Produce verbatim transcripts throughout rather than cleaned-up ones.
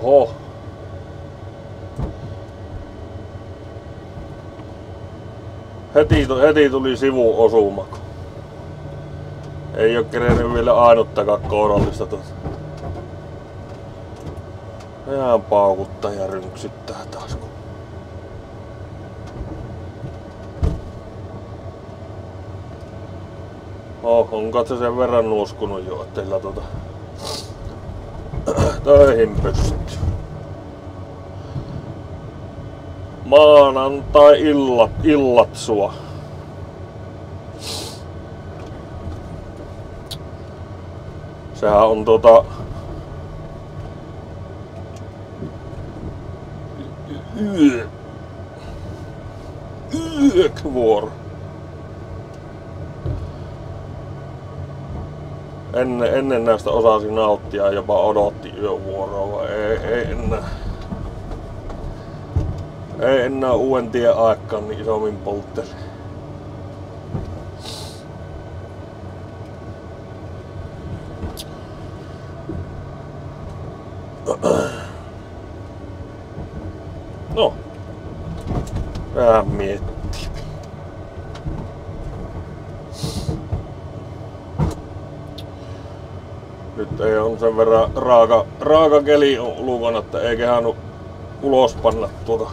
Oho. Heti, heti tuli sivuosuma. Ei oo kerennyt vielä ainuttakaan kourallista tuota. Ihan paukuttaa ja rynksyttää taas. Oh, on katso sen verran nuuskunut jo, ettei sillä tota töihin pysty. Maanantai illat, illat sua. Sehän on tota yö yökvuoro. Ennen, ennen näistä osasi nauttia, jopa odotti yövuoroa. Ei, ei enää. Ei enää uuden tien aikaan niin isommin poltteli. No. Vähän miettii. Nyt ei on sen verran raaka, raaka keli ulkona, että ei kehannut ulos panna tuota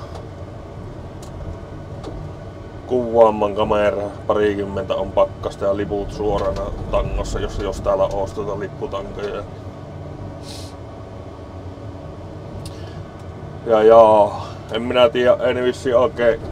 kuvaamman kameraa. Parikymmentä on pakkasta ja liput suorana tangossa, jos, jos täällä oos tuota lipputankoja. Ja jaa, en minä tiedä, ei vissiin oikein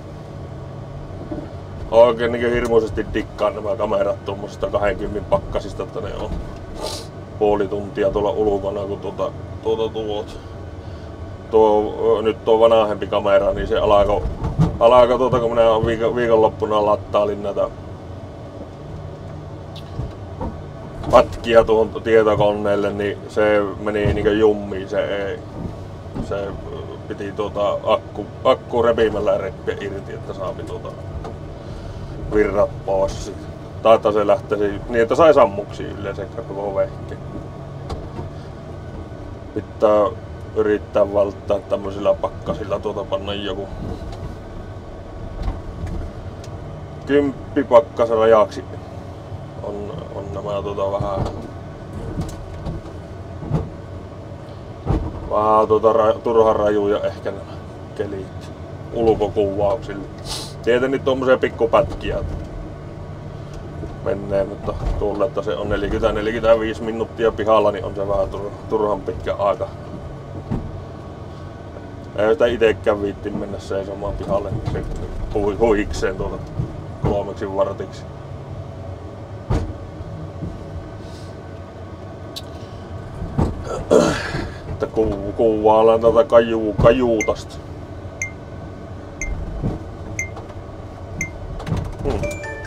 oikein niin hirmuisesti dikkaan nämä kamerat tuommoisista kaksikymmentä pakkasista, että ne on puoli tuntia tuolla ulkona, kun tuota, tuota tuot. Tuo, nyt tuo vanhempi kamera, niin se alkoi, alkoi tuota, kun minä viikon, viikonloppuna lattailin näitä pätkiä tuon tietokoneelle, niin se meni niin jummiin, se ei, se piti tuota akku, akku repimällä reppiä irti, että saapi tuota virrat pois. Taitaa se lähtisi niin, että sai sammuksia yleensä koko vehke. Pitää yrittää välttää tämmöisillä pakkasilla tuota panna joku kymppi pakkasen rajaksi. On, on nämä tuota vähän vähän tuota ra, turhan rajuja ehkä nämä kelit ulkokuvauksille. Tietenkin tommosia pikkupätkiä menee, mutta tuolle, että se on neljäkymmentä neljäkymmentäviisi minuuttia pihalla, niin on se vähän turhan pitkä aika. Ei sitä itekään viitti mennä seisomaan pihalle, se huikseen tuolta kolmeksi vartiksi. Että ku, kuvaillaan tätä kajuu, kajuutasta. Hmm.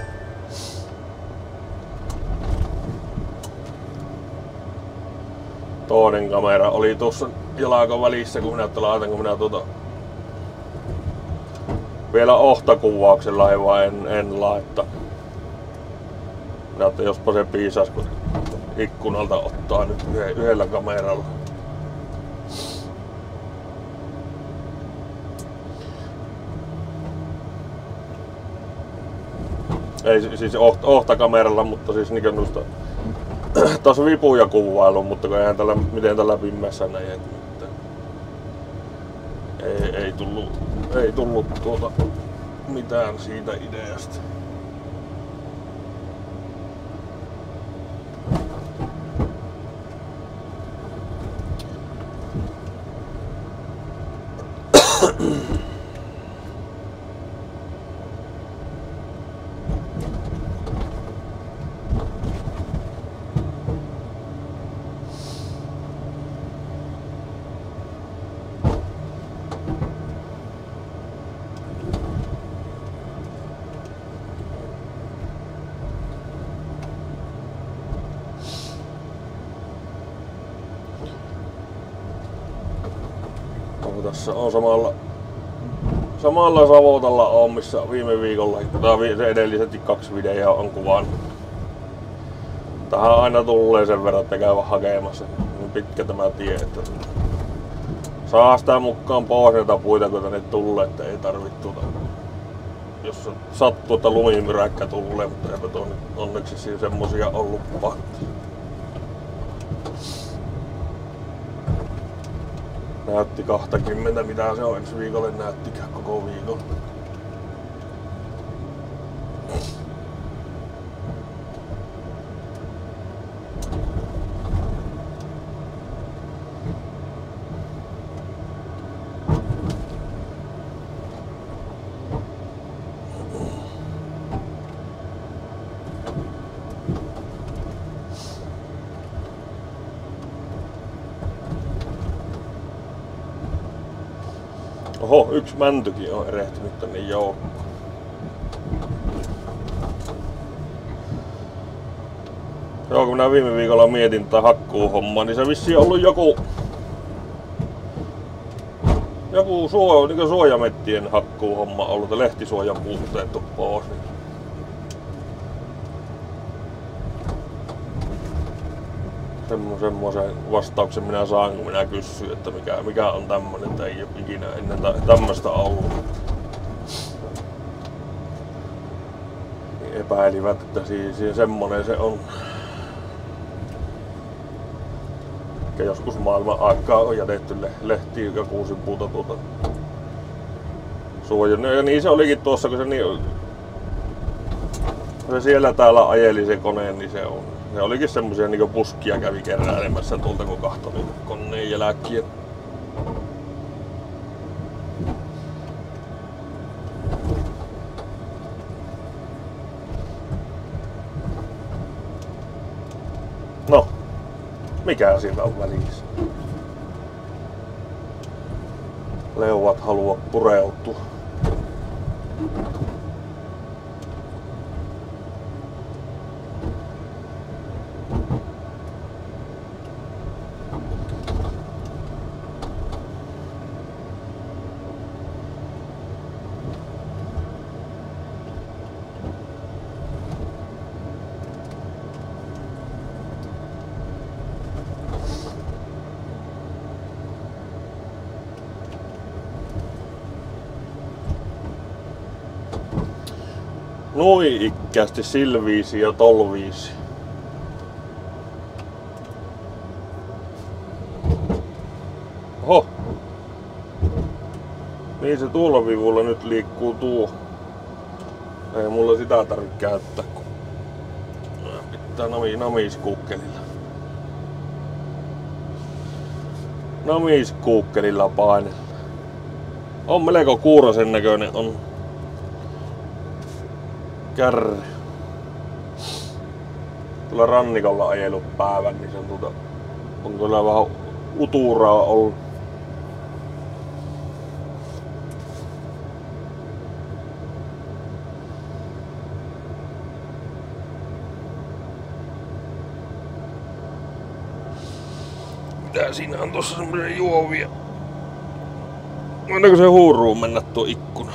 Toinen kamera oli tuossa jalakon välissä, kun minä laitan, kun minä tuota vielä ohtakuvauksella ei vaan en, en laittaa. Minä että jospa se piisas, kun ikkunalta ottaa nyt yhdellä kameralla. Ei siis ohtakameralla, mutta siis niinkö noista taas vipuja kuvailu, mutta kun eihän tällä, miten tällä pimeässä näin, että ei, ei tullut, ei tullut tuota mitään siitä ideasta. Tässä on samalla samalla Savotalla on, missä viime viikolla tai se edelliset kaksi videoa on kuvannut. Tähän aina tulee sen verran, että käy hakemassa. Niin pitkä tämä tie, että saa sitä mukaan pois näitä puita, kun tänne tulee, että ei tarvitse tuota. Jos sattuu, että lumimyräkkä tulee, mutta eipä tuo onneksi siinä semmosia ollut pahti. Näytti kaksikymmentä, mitä se on ensi viikolle näyttikään koko viikon. Oho, yksi mäntykin on erehtynyt tänne joukkoon. Joo, kun minä viime viikolla mietin tätä hakkuuhommaa, niin se vissiin on ollut joku joku suo, niin suojamettien hakkuuhomma ollut, lehtisuojan puutteettu pois. Niin. Semmoisen vastauksen minä saan, kun minä kysyin, että mikä, mikä on tämmönen, että ei ole ikinä ennen tämmöistä ollut. Niin epäilivät, että siinä semmonen se on. Ja joskus maailman aikaa on jätetty lehtiä ja kuusipuuta tuota suojan. Ja niin se olikin tuossa, kun se, niin, se siellä täällä ajeli se kone, niin se on. Se olikin semmosia niinku puskia kävi keräilemässä tuolta, kun kahtoi niitä koneen jälkiä. No, mikä siinä on välissä? Leuat halua pureutua. Noin ikkäästi silviisi ja tolviisi. Oho! Niin se tuolla vivulla nyt liikkuu tuo. Ei mulla sitä tarvitse käyttää, kun pitää namiskuukkelilla. Namiskuukkelilla painella. On melko kuurasen näköinen on. Kärry. Tuolla rannikolla ajellut päivän, niin se on, tuota, on kyllä vähän uturaa ollut. Mitä siinä on tossa semmosia juovia? Annako se huuruu mennä tuo ikkuna?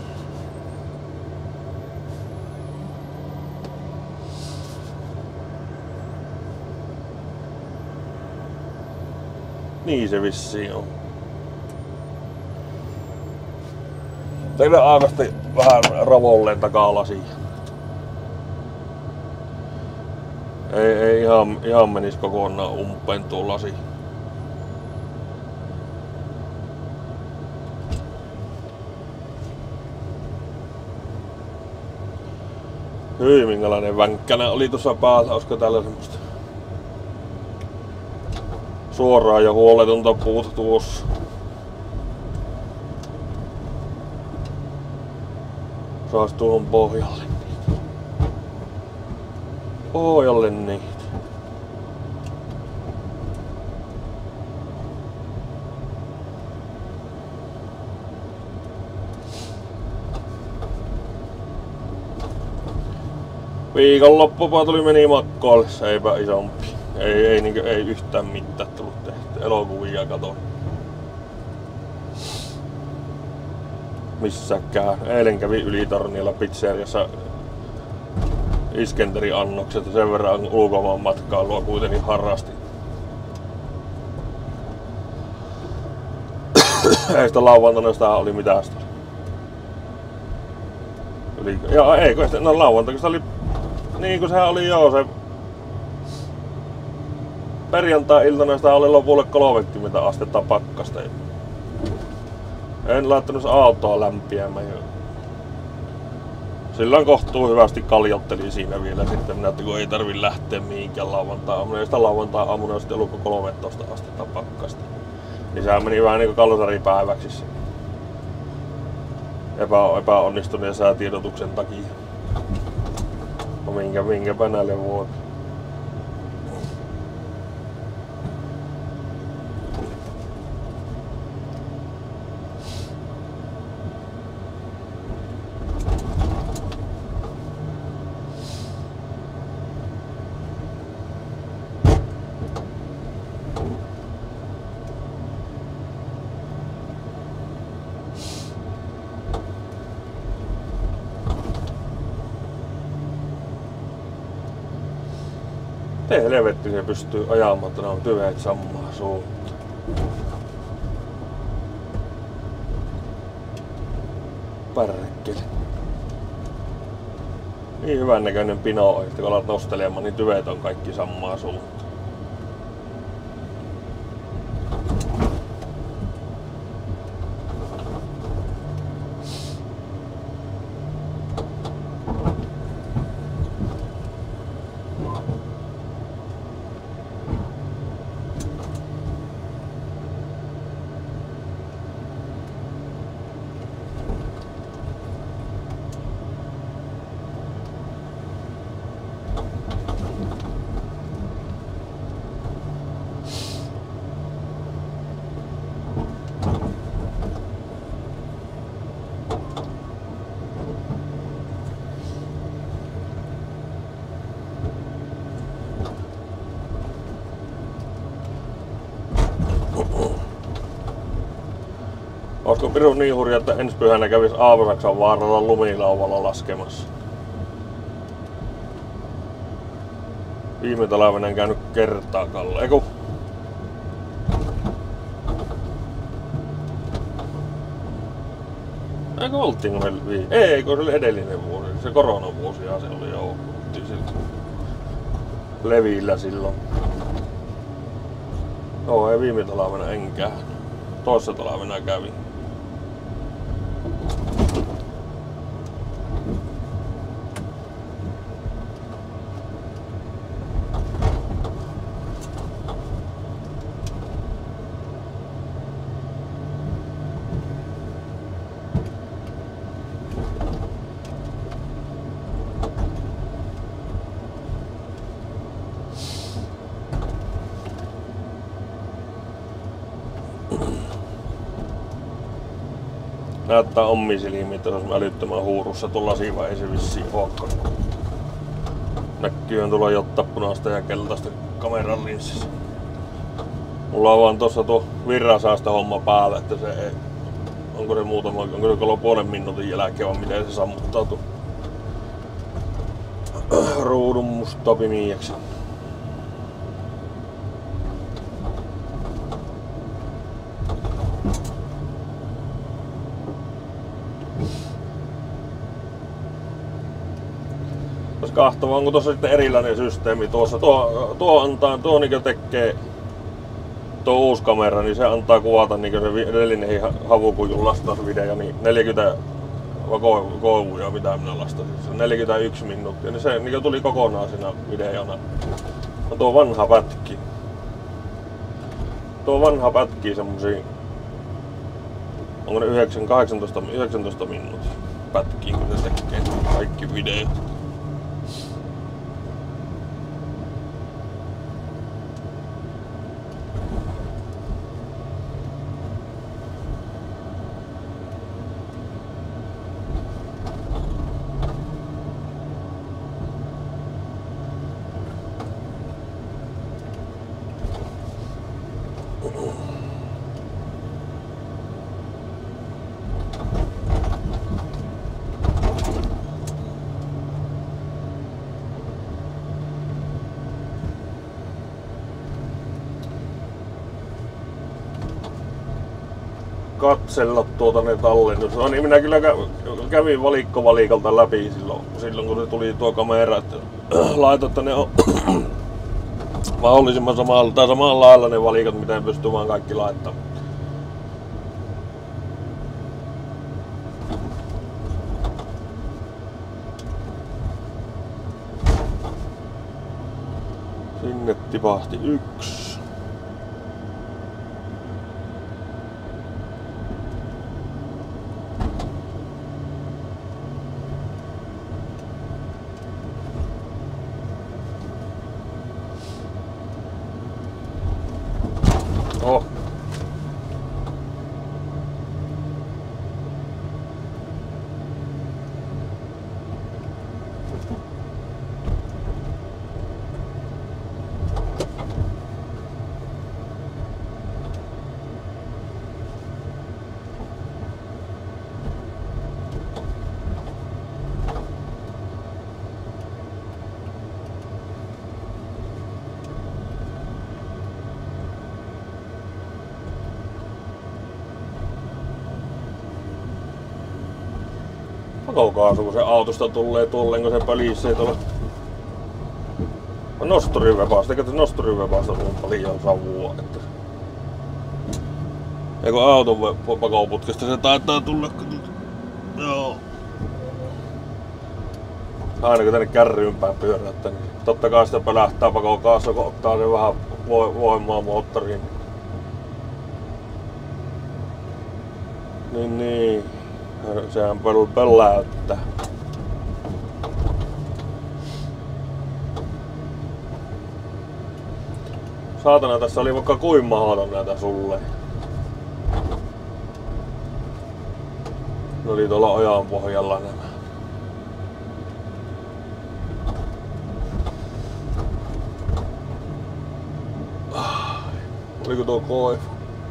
Niin se vissiin on. Teillä aavasti vähän ravolleen takalasiin. Ei, ei ihan, ihan menis kokonaan umpeen tuo lasi. Hyi, minkälainen vänkkänä oli tuossa päällä, olisiko täällä semmoista suoraan ja huoletonta puuta tuossa. Saas tuohon pohjalle niitä. Pohjalle niitä. Viikonloppupa tuli meni makkoille, se eipä isompi. Ei, ei, niin, ei yhtään mitään tullut tehty. Elokuvia katon. Missäkään. Eilen kävi Ylitorniolla pizzeriassa Iskenterin annokset ja sen verran ulkomaan matkailua kuitenkin harrastin. Ei sitä lauantaina sitä oli mitään sitä. Yli, joo, ei kun no lauantaina sitä oli, niin kuin sehän oli joo se perjantai-iltana sitä oli lopulle kolmekymmentä astetta pakkasta. En laittanut autoa lämpiämään. Silloin kohtuu hyvästi kaljotteli siinä vielä sitten minä, että kun ei tarvi lähteä mihinkään lauantai-aamuna. Ja sitä lauantai-aamuna on sitten ollut kolmetoista astetta pakkasta. Niin sehän meni vähän niinku kalsaripäiväksi se. Epä, epäonnistuneen säätiedotuksen takia. No minkä, minkäpä näille vuodet. Miten helvetti se pystyy ajamaan, että nämä on tyveet samaa suuntaan. Pärkkeli. Niin hyvän näköinen pino on, että kun alat nostelemaan, niin tyveet on kaikki samaa suuntaan. Olisiko pirun niin hurja, että ensi pyhänä kävis Aavosaksan vaaralla lumilauvalla laskemassa? Viime talvena en käynyt kertaakaan. Eiku? Eikö oltiinko meillä vii? Ei, kun se oli edellinen vuosi. Se koronavuosihan se oli jo. Oltiin siltä levillä silloin. Joo, ei viime talvena enkään. Toissa talvena kävin. Näyttää ommiin silmiin, että se olisi älyttömän huurussa tuolla siinä ei se vissiin olekaan. Näkyy tuolla jotta punaista ja keltaista kameran linssissä. Mulla on vaan tossa tuo virransäästö homma päällä, että se ei... Onko se muutama, onko se kolme puolen minuutin jälkeen vai miten se sammuttaa tuon ruudun musta pimiäksi. Kahtova, onko tuossa sitten erilainen systeemi tuossa. Tuo, tuo antaa, tuo niinkö tekee tuo uusi kamera, niin se antaa kuvata niinkö se edellinen havukujun lastausvideo, niin neljäkymmentä koivuja, mitä minä lastasin, se on neljäkymmentäyksi minuuttia, niin se niinkö tuli kokonaan siinä videona. No tuo vanha pätki. Tuo vanha pätkii semmosia, onko ne yhdeksän, kahdeksantoista, yhdeksäntoista minuuttia pätkiin, kun se tekee kaikki videot. katsella tuota ne tallennus. No niin minä kyllä kävin valikkovalikalta läpi silloin, silloin kun se tuli tuo kamera, että laitoin, että ne on mahdollisimman samalla, tai samalla lailla ne valikat, miten pystyy vaan kaikki laittamaan. Sinne tipahti yksi. Oh. Pakokaasu, kun se autosta tulee tuolleen, kun se pölisee tuolla nosturivepaasta, eikä se nosturivepaasta on paljon savua, että eikö auton pakoputkesta se taitaa tulla, kun joo. Aina kun tänne kärryynpäin pyöräyttää, niin totta kai sitä pölähtää pakokaasu, kun ottaa se vähän voimaa moottoriin. Niin niin. Sehän pölläyttää. Saatana, tässä oli vaikka kuin mahdoton näitä sulle. Ne oli tuolla ojan pohjalla nämä. Oliko tuo koivu?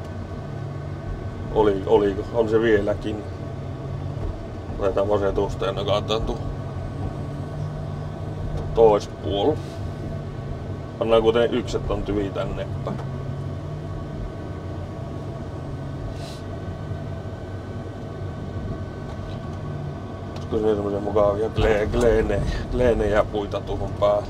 Oli, oliko? On se vieläkin. Otetaan vasetusta ja nakataan tuo toispuolu. Pannaan kuten ykset on tyvi tänne päin. Olisiko se semmosia mukavia gleenejä, gleenejä puita tuohon päälle.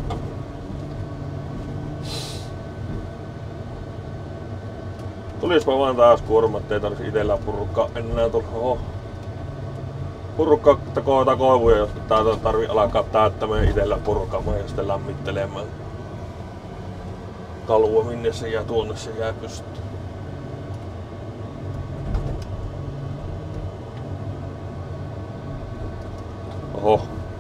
Tulispa vaan taas kuorma, ettei tarvitsi itellä purukkaa enää tuolla. Oho. Purukka koota koivuja, jos täältä tarvii alkaa täyttämään itellä purkamaan ja sitten lämmittelemään kalua, minne se jää, tuonne se jää pystyyn. Oho.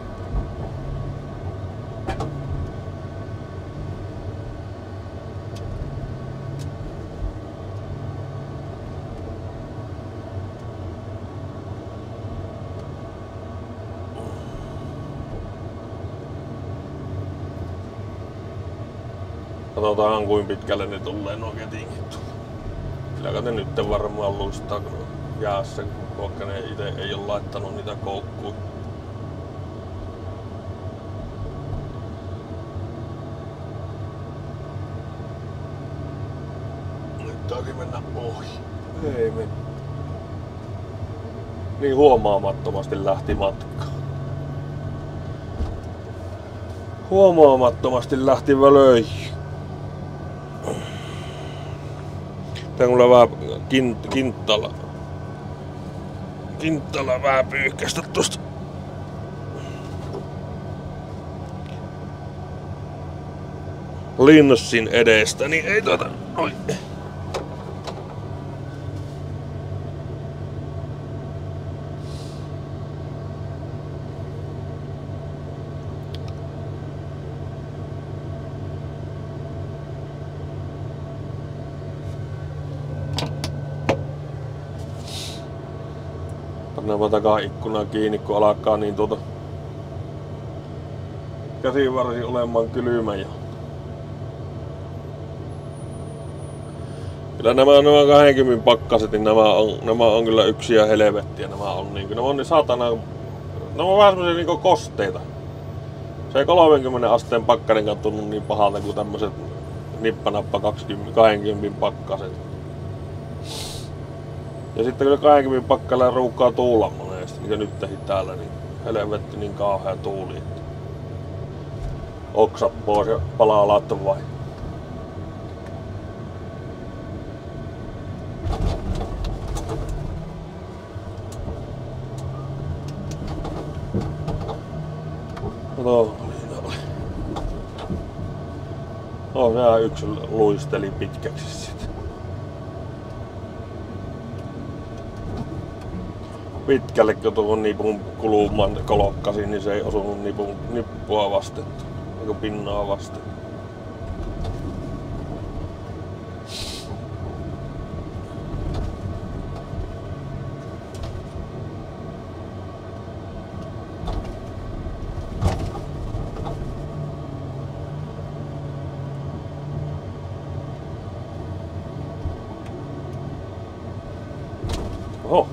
Katsotaan kuin pitkälle ne tulee nuo ketingit. Kyllä ne nyt varmaan luistaa jäässä, koska ne itse ei ole laittanut niitä koukkuun. Nyt taisi mennä ohi. Ei mennä. Niin huomaamattomasti lähti matkaan. Huomaamattomasti lähti völöihin. Tää mulla vähän kint, kinttala. Kinttala vähän pyyhkästä tosta. Linssin edestä, niin ei tota. Oi. Pannaanpa takaikkuna kiinni, kun alkaa niin tuota käsivarsi olemaan kylmä jo. Kyllä nämä, nämä kaksikymmentä pakkaset, niin nämä on, nämä on kyllä yksiä helvettiä. Nämä on niin, nämä on niin saatana, nämä on vähän semmosia niin kosteita. Se ei kolmekymmentä asteen pakkanen tunnu niin pahalta kuin tämmöset nippanappa kaksikymmentä, kaksikymmentä pakkaset. Ja sitten kun kahdenkymmenen pakkalla ruuhkaa tuulla monesti, niin kuin nyt tehin täällä, niin helvetti niin kauhea tuuli, että oksat pois ja palaa laittaa vai. No, no sehän yksi luisteli pitkäksi sitten. Pitkälle kun tuon nipun kulumaan kolokkasin, niin se ei osunut nipun, nippua vasten, eikä pinnaa vasten. Oho.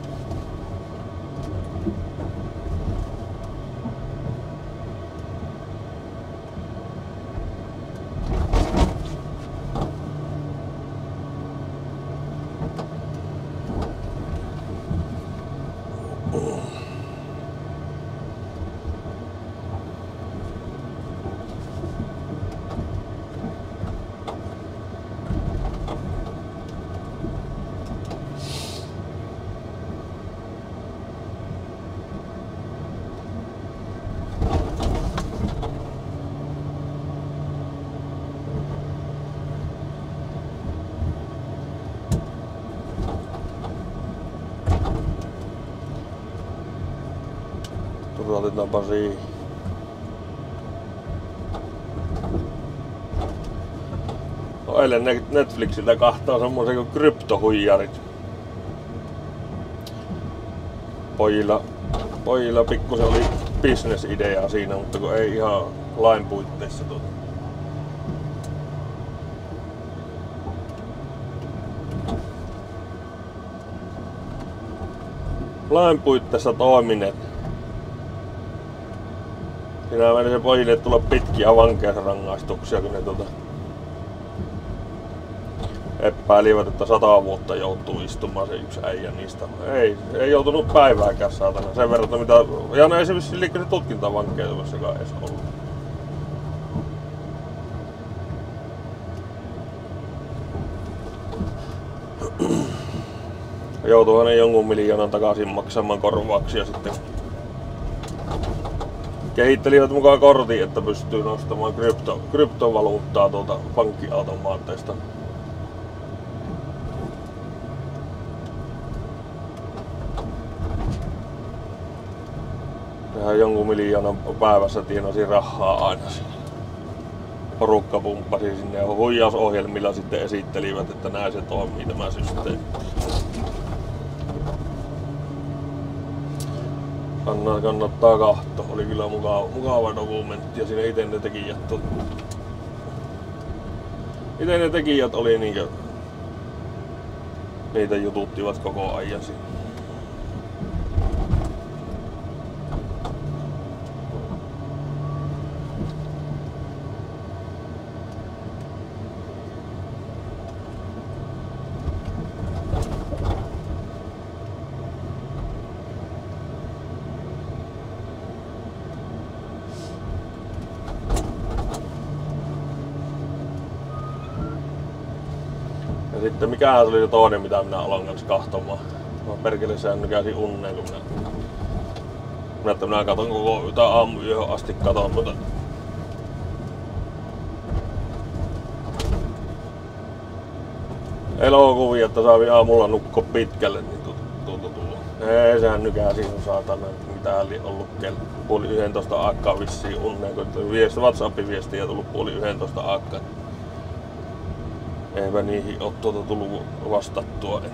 Otetaanpa siihen. No eilen Netflixiltä kahtoo semmosen kuin kryptohuijarit. Pojilla, pojilla pikkusen oli bisnesidea siinä, mutta kun ei ihan lain puitteissa tuota. Lain puitteissa toimineet. Siinä meni se pojille tulla pitkiä vankeusrangaistuksia, kun ne tuota epäilivät, että sata vuotta joutuu istumaan se yksi äijä niistä. Ei, ei joutunut päivääkään saatana. Sen verran, mitä... Ja ne ei se vissiin liikkää se tutkintavankeudessakaan edes ollut. Joutuuhan ne jonkun miljoonan takaisin maksamaan korvauksia sitten. Kehittelivät mukaan kortin, että pystyy nostamaan krypto, kryptovaluuttaa tuolta pankkiautomaateista. Nehän jonkun miljoonan päivässä tienasi rahaa aina. Porukka pumppasi sinne ja huijausohjelmilla sitten esittelivät, että näin se toimii tämä systeemi. Kannattaa katsoa. Oli kyllä mukava, mukava dokumentti ja siinä ite ne tekijät ite ne tekijät oli niinkö niitä jututtivat koko ajan siinä. Ja sitten mikähän se oli se toinen, mitä minä aloin kanssa kahtomaan. Mä perkele sehän nykäsin unneen, kun minä... Minä, että minä katon koko yhtä aamuyöhön asti katon, mutta... elokuvia, että saa aamulla nukkua pitkälle, niin tuota tuo. Ei, sehän nykäsi on saatana, mitä oli ollut kello. Puoli yhdentoista aikaa vissiin unneen, kun viesti, WhatsAppin viestiä tullut puoli yhdentoista aikaa. Eipä niihin oo tuota tullut vastattua ennen.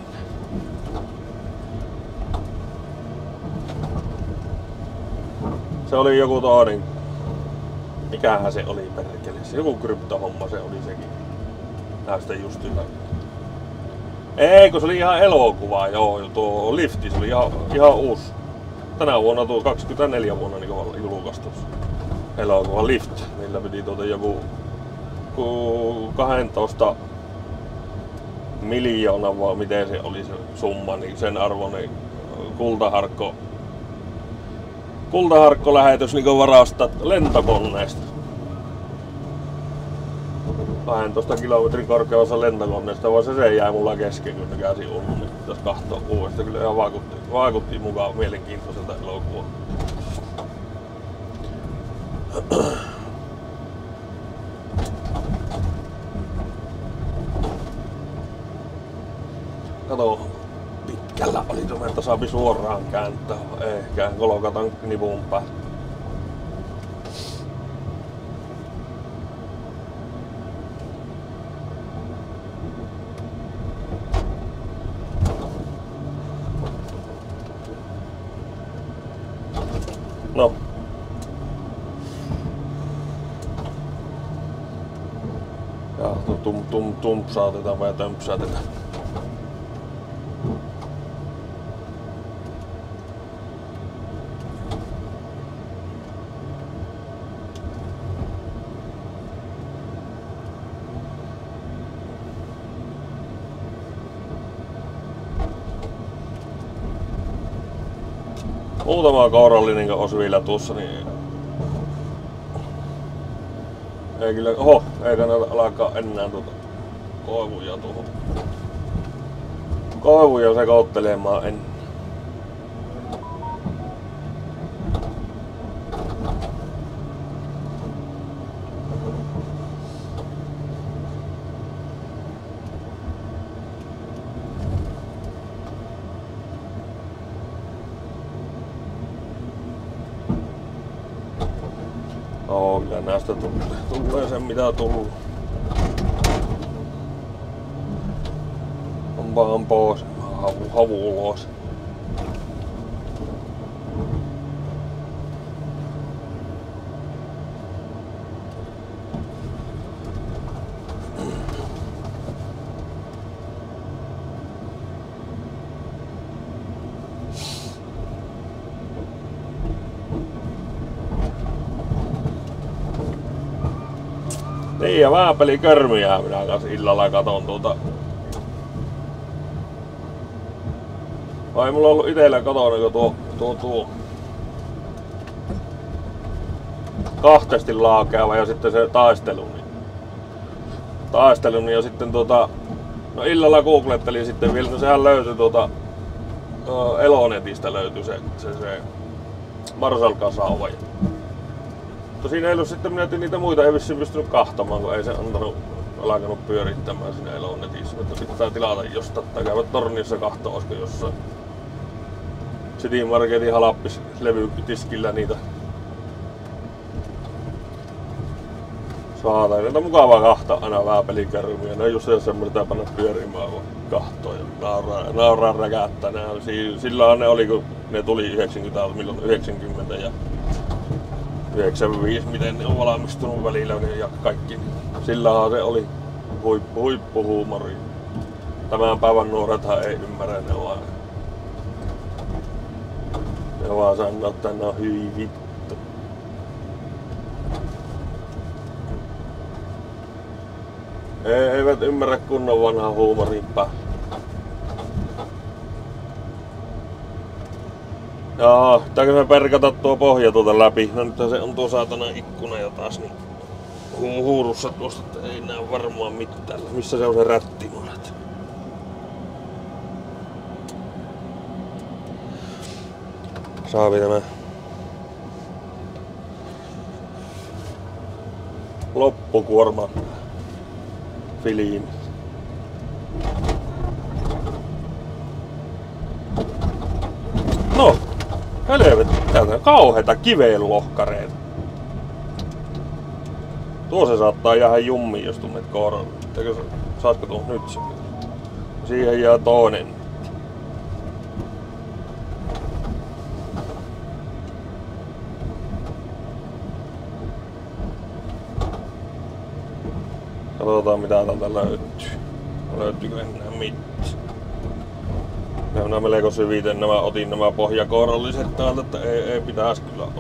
Se oli joku toinen. Mikähän se oli perkele? Joku kryptohomma se oli sekin. Näistä just jotain. Ei, kun se oli ihan elokuva, joo, tuo Lifti, se oli ihan, ihan uusi. Tänä vuonna tuo kaksikymmentäneljä vuonna niin julkaistu elokuva Lift, millä piti tuota joku kaksitoista miljoona vai miten se oli se summa, niin sen arvoinen kultaharkko, kultaharkkolähetys niin varastaa lentokoneesta. kahdentoista kilometrin korkeudessa lentokoneesta, vaan se, se jäi mulla kesken, kun ne käsi ullu, niin pitäisi katsoa uudestaan. Kyllä ihan vaikutti, vaikutti mukaan mielenkiintoiselta elokuva. Kato, pitkällä oli tuonne, että saapi suoraan kääntää. Ehkä kolokataan nipun päälle. No. Ja tum tum tumpsaatetaan vai tömpsäätetään. Muutama kourallinen olisi vielä tuossa, niin ei kyllä, oho, ei kannata alkaa enää tuota koivuja tuohon. Koivuja sekoittelemaan en. Oo, kyllä näistä tulee sen mitä tullut. Onpahan pois, havu, havu ulos. Niin ja vääpelikörmiä minä kanssa illalla katon tuota. Vai mulla on ollut itellä kotona kun tuo, tuo, tuo kahtesti laakeava ja sitten se taistelu. Niin, taistelu niin ja sitten tuota, no illalla googlettelin sitten vielä, no sehän löytyi tuota Elonetistä löytyi se, se, se Marshall-kasauva. Mutta siinä ei ollut sitten, minä niitä muita ei vissiin pystynyt kahtamaan, kun ei se antanut, alkanut pyörittämään siinä Elonetissä. Mutta pitää tilata jostain tai käydä tornissa kahtoa, olisiko jossain City Marketin halappis levytiskillä niitä saada. Niitä on mukavaa kahtaa aina vääpelikärmiä. Ne on just semmoinen, että panna pyörimään vaan kahtoa ja nauraa, nauraa räkättää. Silloin ne oli, kun ne tuli yhdeksänkymmentä, milloin yhdeksänkymmentä ja yhdeksänkymmentäviisi, miten ne on valmistunut välillä ja kaikki. Sillähän se oli huippu, huippuhuumori. Tämän päivän nuorethan ei ymmärrä, ne vaan, ne vaan sanoo, että ne on hyi vittu. Ei, eivät ymmärrä kunnon vanhaa huumorin päällä. Jaa, pitääkö me perkata tuo pohja tuolta läpi? No nyt se on tuo saatana ikkuna jo taas niin hu huurussa tuosta, että ei näe varmaan mitään. Missä se on se rättimonet? Saavi tämä loppukuorma filiin. No! Helvetti, täältä on kauheita kiveenlohkareita. Tuo se saattaa jäädä jummiin, jos tunnet koron. Saatko tuon nyt se? Siihen jää toinen. Katsotaan mitä täältä löytyy. Löytyykö enää mitään? Nämä melko syviten nämä otin nämä pohjakouralliset täältä, että ei, ei pitäisi kyllä olla.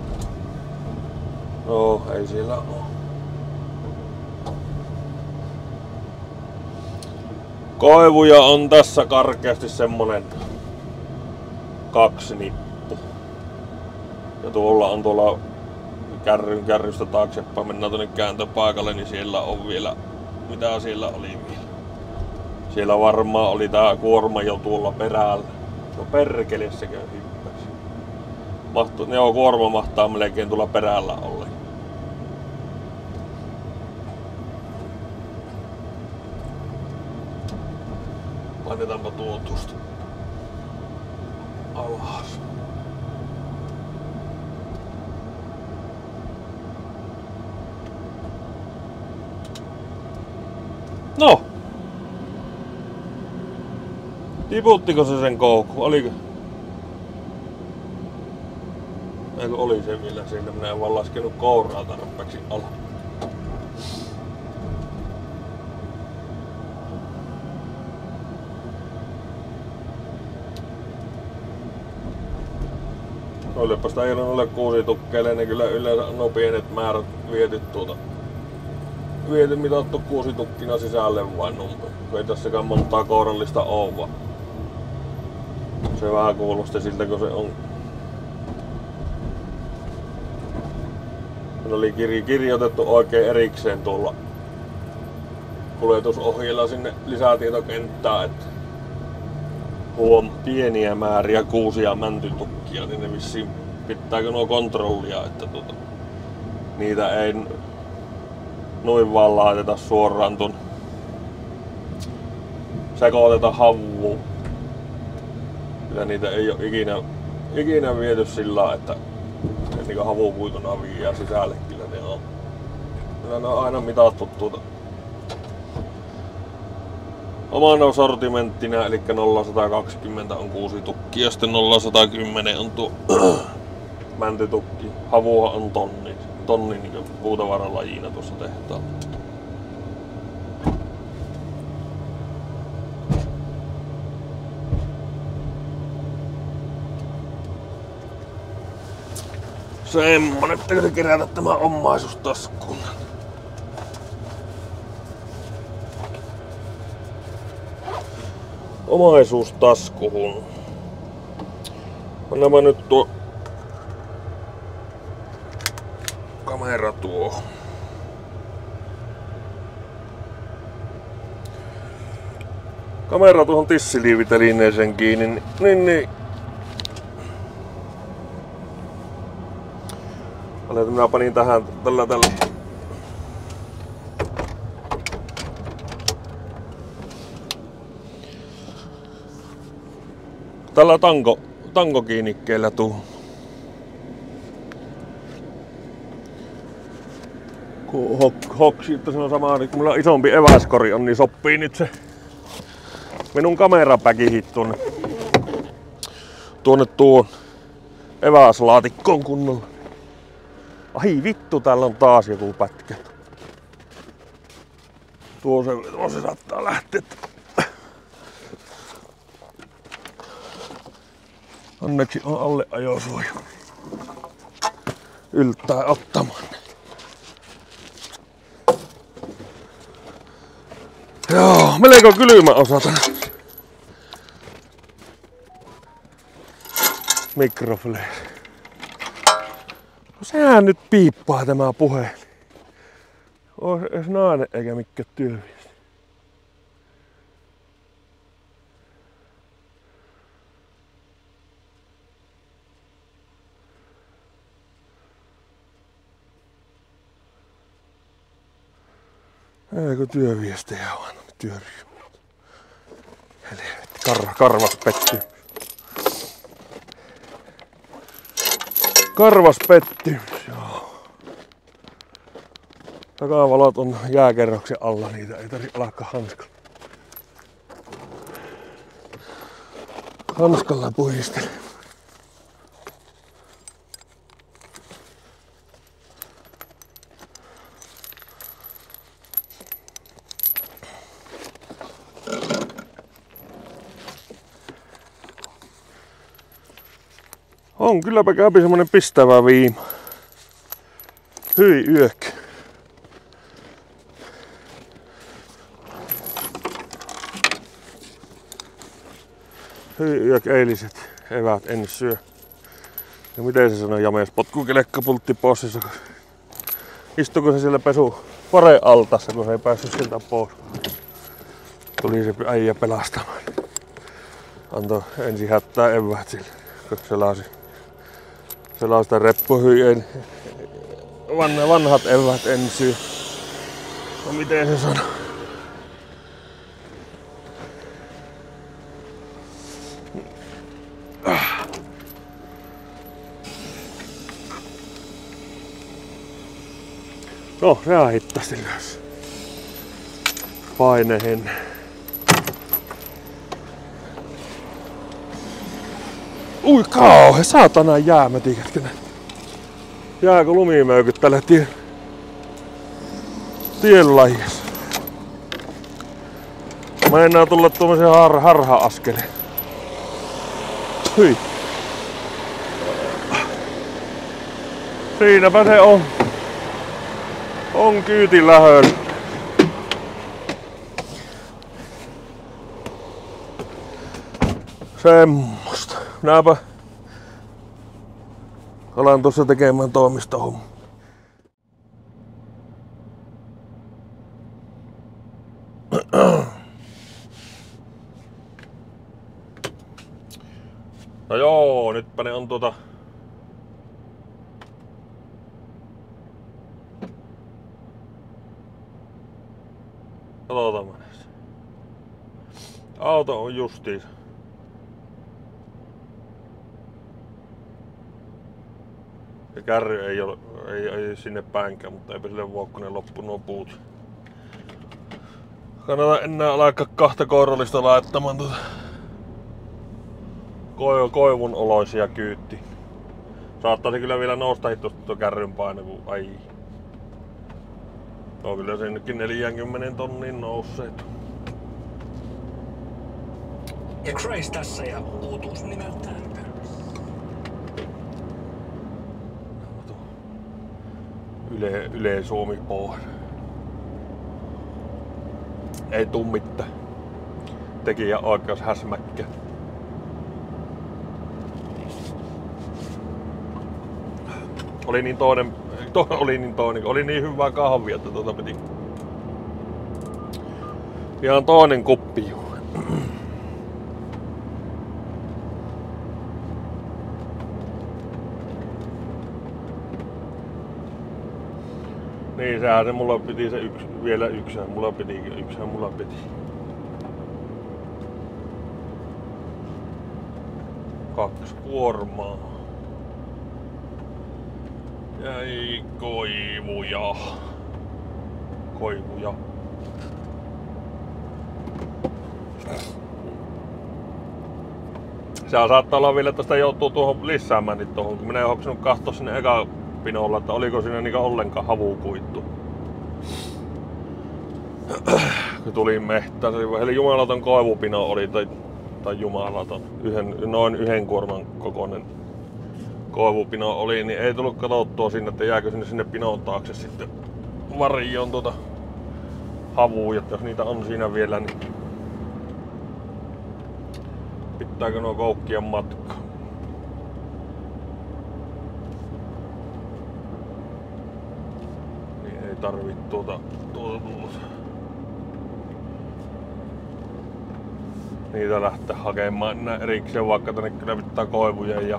No, ei siellä oo. Koivuja on tässä karkeasti semmonen kaksi nippu. Ja tuolla on tuolla kärryn kärrystä taaksepäin, mennään tuonne kääntöpaikalle, niin siellä on vielä, mitä siellä oli vielä? Siellä varmaan oli tää kuorma jo tuolla perällä. No perkele sekö hyppäsi. Mahtu, joo, kuorma mahtaa melkein tuolla perällä olla. Laitetaanpa tuo tuosta alas. No! Tiputtiko se sen koukku? Oliko? Eikö oli se vielä siinä? Minä en vaan laskenut kouraa tarpeeksi alas. Olipa sitä ilman ole kuusitukkeille, niin kyllä yleensä on pienet määrät viety tuota. Viety mitattu kuusitukkina sisälle vain numpeen. Ei tässäkään montaa kourallista oo vaan. Se vähän kuulosti siltä kun se on. Se oli kir- kirjoitettu oikein erikseen tuolla kuljetusohjeella sinne lisätietokenttään, että huom pieniä määriä kuusia mäntytukkia, niin ne vissiin pitääkö nuo kontrollia, että tuota, niitä ei noin vaan laiteta suoraan tuon sekoiteta havuun. Ja niitä ei ole ikinä, ikinä viety sillä, että niin havupuituna viiää sisälle. Kyllä ne on, kyllä ne on aina mitattu tuota omana sortimenttina, eli nolla sata kaksikymmentä on kuusi tukki ja sitten nolla sata kymmenen on tuo mäntytukki. Havuhan on tonni, tonni niin puutavaralajina tuossa tehtaalla. Semmonen, pitääkö kerätä tämä omaisuus taskuun. Omaisuus taskuun. Anna mä nyt tuo kamera tuo. Kamera tuohon tissiliivitelineeseen kiinni, niin, niin, niin. Minä panin tähän tällä tällä. Tällä tanko, tankokiinnikkeellä tuu. Kun hok, hoksi, että se on sama, niin kun mulla isompi eväskori on, niin sopii nyt se minun kamerapäkihit tuonne, tuonne tuon eväslaatikkoon kunnolla. Ai vittu, täällä on taas joku pätkä. Tuo se, tuo se saattaa lähteä. Onneksi on alle ajosuoja. Yltää ottamaan. Joo, melko kylmä osa tänne. Mikrofleeri. No sehän nyt piippaa tämä puhelin. Ois edes nainen eikä mikään työviesti. Eikö työviestejä vaan työryhmä. Helvetti, kar, karvas petty. Karvas pettymys, joo. Takavalot on jääkerroksen alla, niitä ei tarvitse alkaa hanskalla. Hanskalla puhdistele. On kylläpä käypi semmonen pistävä viima. Hyi yök. Hyi eiliset eväät en syö. Ja miten se sanoi James potkukelkkapultti possissa. Istuuko se siellä pesu pare altassa, kun se ei päässyt sieltä pois. Tuli se äijä pelastamaan. Antoi ensin hättää eväät sille, kun selasi. Selasi sitä reppuhyen. Vanha, vanhat eväät en syö. No miten se sanoi? No, sehän hittasti ylös. Painehen. Ui kauhe, saatana jäämätikätkänä. Jääkö lumimöykyt tällä tien, tien lajissa? Mä enää tulla tuommoisen har, harha-askeleen. Hyi. Siinäpä se on. On kyyti lähöllä. Semmosta. Minäpä alan tuossa tekemään toimistohommaa. No joo, nytpä ne on tuota... Katsotaan mennessä. Auto on justiinsa. Ja kärry ei ole ei, ei sinne päinkään, mutta eipä sille voi, kun ne loppu nuo puut. Kannata enää alkaa kahta kourallista laittamaan tuota koivun oloisia kyytti. Saattaisi kyllä vielä nousta hittosta tuo kärryn paino, kun ai. No kyllä sinnekin neljäkymmentä tonnin nousseet. Ja Grace tässä ja uutuus nimeltään. Yle, Yle Suomi pohja. Ei tuu mitään. Tekijä oikeus häsmäkkä. Oli niin toinen, to, oli niin toinen, oli niin hyvää kahvia, että tuota piti ihan toinen kuppi juu. Niin, sehän se mulla piti se yksi, vielä yksihän mulla piti, yksihän mulla piti. Kaksi kuormaa. Jäi koivuja. Koivuja. Sehän saattaa olla vielä, että sitä joutuu tuohon lisäämään niin tuohon, kun minä en hoksinut katsoa sinne eka pinolla, että oliko siinä niinku ollenkaan havukuittu. Kun tulin mehtään, eli jumalaton koivupino oli, tai, tai jumalaton, yhden, noin yhden kuorman kokoinen koivupino oli, niin ei tullut katsottua sinne, että jääkö sinne, sinne pinon taakse sitten varjoon tuota havuja, jos niitä on siinä vielä, niin pitääkö nuo koukkia matkaa. Niin ei tarvii tuota, tuota, tuota. Niitä lähteä hakemaan enää erikseen, vaikka tänne kyllä pitää koivuja ja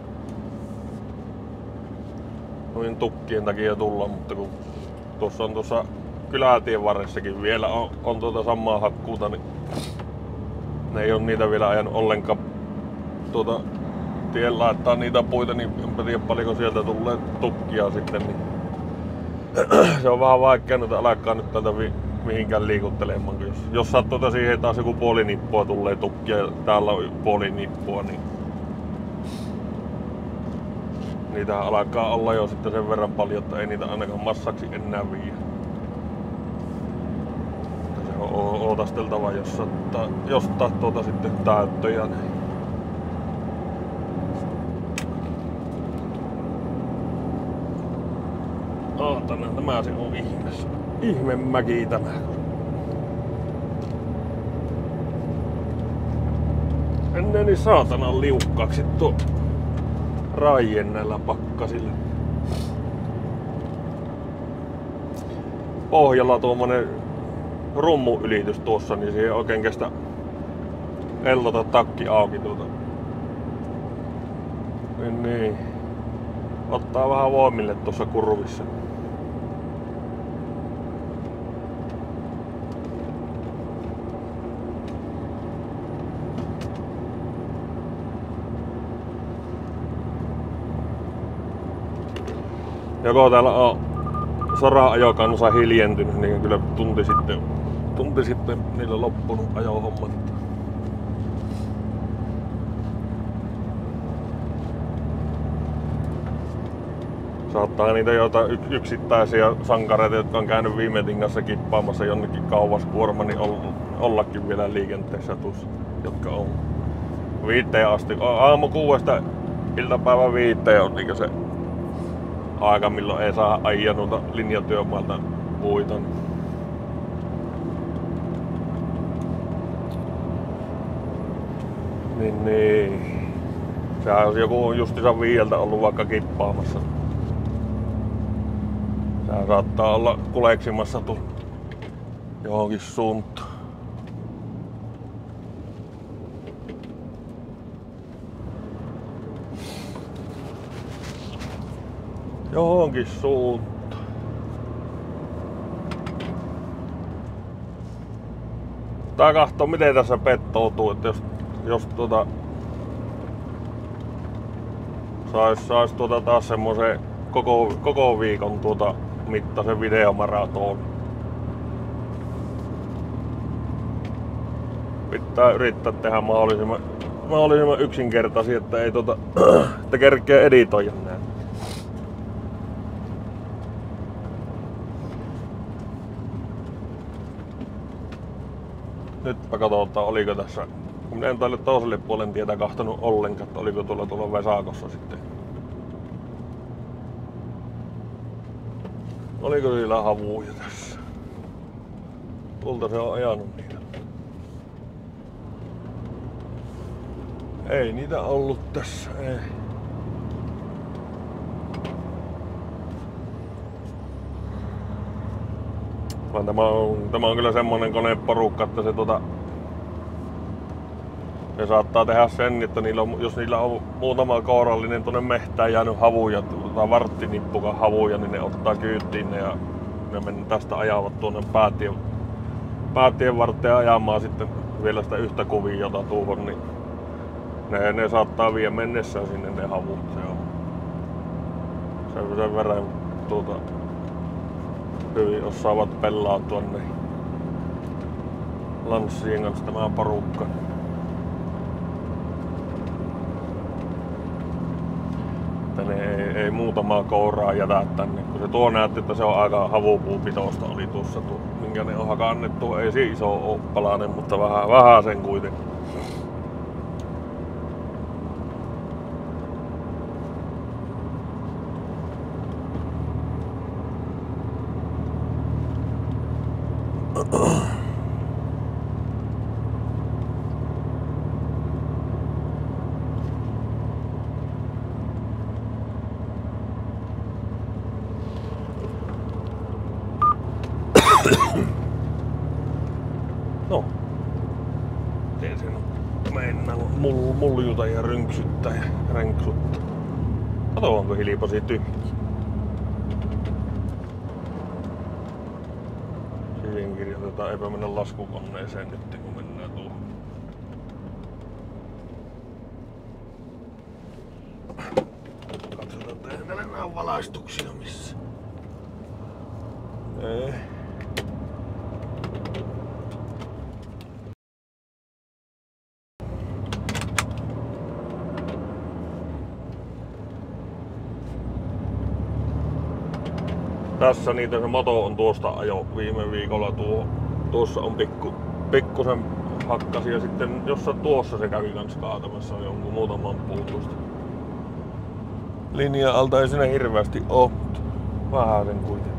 noin tukkien takia tulla, mutta kun tuossa on tuossa kylätien varressakin vielä on, on tuota samaa hakkuuta, niin ne ei ole niitä vielä ajanut ollenkaan tuota tien laittaa niitä puita, niin enpä tiedä paljonko sieltä tulee tukkia sitten, niin se on vähän vaikea nyt alkaa nyt tätä vi, mihinkään liikuttelemaan, jos, jos sattuu tuota siihen taas joku puoli nippua tulee tukkia ja täällä on puoli nippua, niin niitä alkaa olla jo sitten sen verran paljon, että ei niitä ainakaan massaksi enää viiä. Se on ootasteltava, jos ottaa, jostain tuota sitten täyttöjä. Ootana, tämä se on ihmeessä. Ihmemäki tämä. Ennen niin saatanan liukkaaksi tuo raien näillä pakkasilla. Pohjalla tuommoinen rummuylitys tuossa, niin siihen oikein kestä ellota takki auki tuota. Niin, niin. Ottaa vähän voimille tuossa kurvissa. Joko täällä on sora-ajokansa hiljentynyt, niin kyllä tunti sitten, tunti sitten niillä loppunut ajohommat. Saattaa niitä jotain yksittäisiä sankareita, jotka on käynyt viime tingassa kippaamassa jonnekin kauas kuorma, niin ollakin vielä liikenteessä tuossa, jotka on viiteen asti. Aamu kuudesta iltapäivän viiteen on niin se aika, milloin ei saa ajaa noita linjatyömaalta puita. Niin, niin. Sehän olisi joku justiinsa viieltä ollut vaikka kippaamassa. Sehän saattaa olla kuleksimassa tuolla johonkin suuntaan. Johonkin suuntaan. Tää kahtoo miten tässä pettoutuu, että jos, jos tuota sais, sais tuota taas semmosen koko, koko viikon tuota mittaisen videomaraton. Pitää yrittää tehdä mahdollisimman, mahdollisimman yksinkertaisia, että ei tuota, että kerkeä editoida näin. Nytpä katsotaan, oliko tässä, kun minä en tälle toiselle puolen tietä kahtanut ollenkaan, että oliko tuolla tuolla Vesakossa sitten. Oliko niillä havuja tässä? Tuolta se on ajanut niitä. Ei niitä ollut tässä, ei. Vaan tämä on, tämä on kyllä semmonen koneporukka, että se tota, se saattaa tehdä sen, että niillä on, jos niillä on muutama kourallinen tuonne mehtään jäänyt havuja, tai varttinippukan havuja, niin ne ottaa kyytiin ne ja ne mennään tästä ajavat tuonne päätien, päätien varteen ajamaan sitten vielä sitä yhtä kuviota tuohon, niin ne, ne saattaa vie mennessään sinne ne havut. Se on sen, sen verran tuota, hyvin osaavat pelaa tuonne lanssien kanssa tämä porukka. Tänne ei, ei muutamaa kouraa jätä tänne, kun se tuo näytti, että se on aika havupuupitoista oli tuossa tuo, minkä ne on hakannettu. Ei se iso ole palanen, mutta vähän, vähän sen kuitenkin. No, teen sen mennä mul, muljuta ja rynksyttää ja ränksuttaa. Kato, onko hilipasi tyhjä. Siihen kirjoitetaan, eipä mennä laskukoneeseen nyt, kun mennään tuohon. Katsotaan, että eihän täällä nää valaistuksia missä. Ei. Tässä niitä se moto on tuosta ajo viime viikolla tuo. Tuossa on pikku, pikkusen hakkasi ja sitten jossa tuossa se kävi kans kaatamassa jonkun muutaman puun tuosta. Linja alta ei sinne hirveästi oo, mutta vähän sen kuitenkin.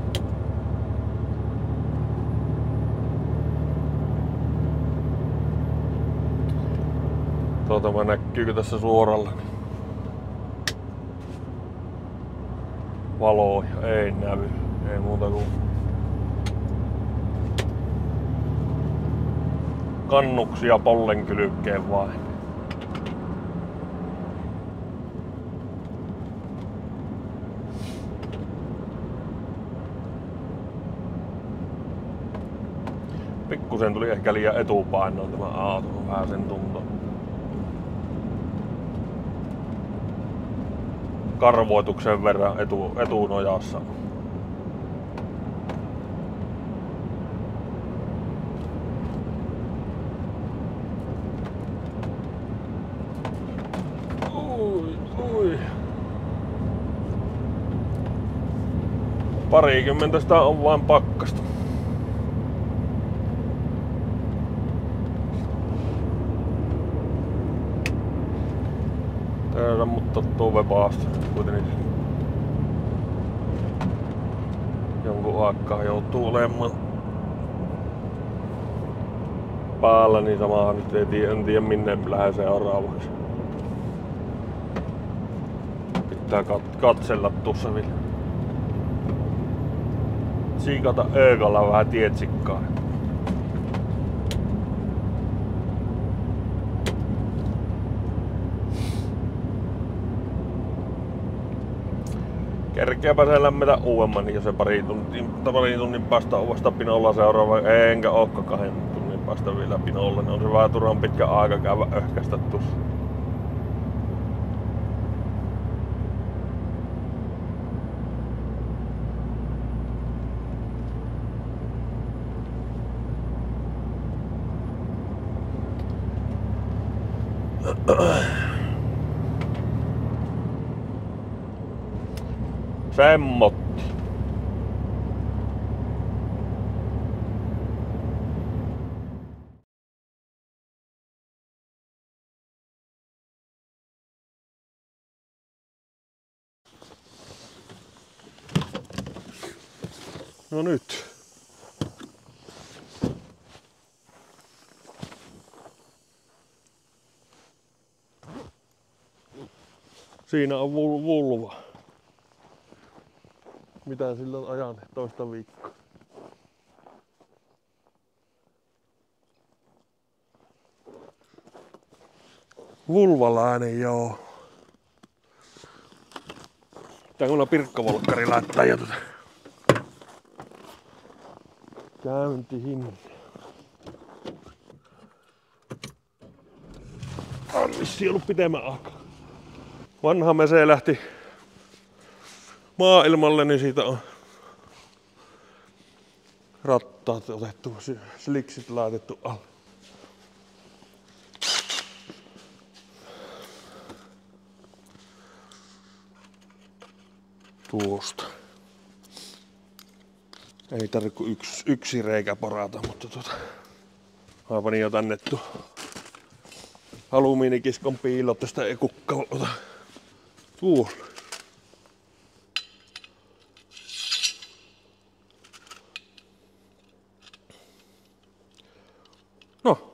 Tuota mä näkyykö tässä suoralla. Valoja ei näy. Ei muuta kuin kannuksia pollenkylkeen vain. Pikkusen tuli ehkä liian etupainoon tämä auto, vähän sen tunto. Karvoituksen verran etu, etunojassa. Ui, ui. Parikymmentä sitä on vain pakkasta. Täällä mutta tuo vepaasta kuitenkin jonkun aikaa joutuu olemaan päällä, niin samahan nyt ei tiedä, en tiedä minne lähden seuraavaksi. Pitää kat- katsella tuossa vielä. Siikata öökalla vähän tietsikkaa. Kerkeäpä se lämmetä uudemman, niin jos se pari tunnin, pari tunnin päästä ovasta pinolla seuraava, enkä ooka kahden tunnin päästä vielä pinolla, niin on se vähän turhan pitkä aika käydä öhkästä tuossa. Semmotti. No nyt. Siinä on vul- vulva. Mitä sillä on ajan toista viikkoa? Vulvalainen, joo. Tää kun on pirkkavolkkari laittaa jo tota käyntihin. On vissiin ollut pitemmän aikaa. Vanha mese lähti maailmalle, niin siitä on rattaat otettu, sliksit laitettu alle. Tuosta. Ei tarvitse kuin yksi, yksi reikä porata, mutta tuota, mä panin jo tänne tuo alumiinikiskon piilot, tästä ei kukka ota. Tuolla. No.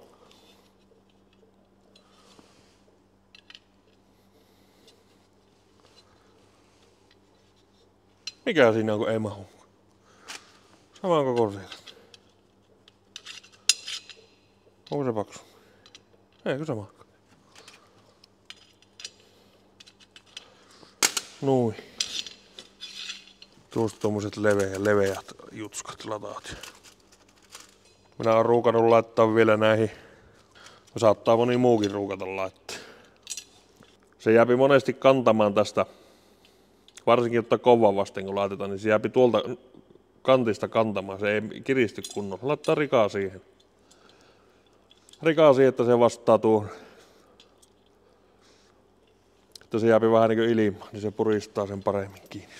Mikä siinä on, kun ei mahu? Samaan kokoisia. Onko se paksu? Eikö sama? Noin. Tuosta tommoset leveä, leveät jutskat lataat. Minä oon ruukannut laittaa vielä näihin. Saattaa moni muukin ruukata laittaa. Se jääpi monesti kantamaan tästä. Varsinkin jotta kova vasten kun laitetaan, niin se jääpi tuolta kantista kantamaan. Se ei kiristy kunnolla. Laittaa rikaa siihen. Rikaa siihen, että se vastaa tuohon. Että se jääpi vähän niin kuin ilmaan, niin se puristaa sen paremmin kiinni.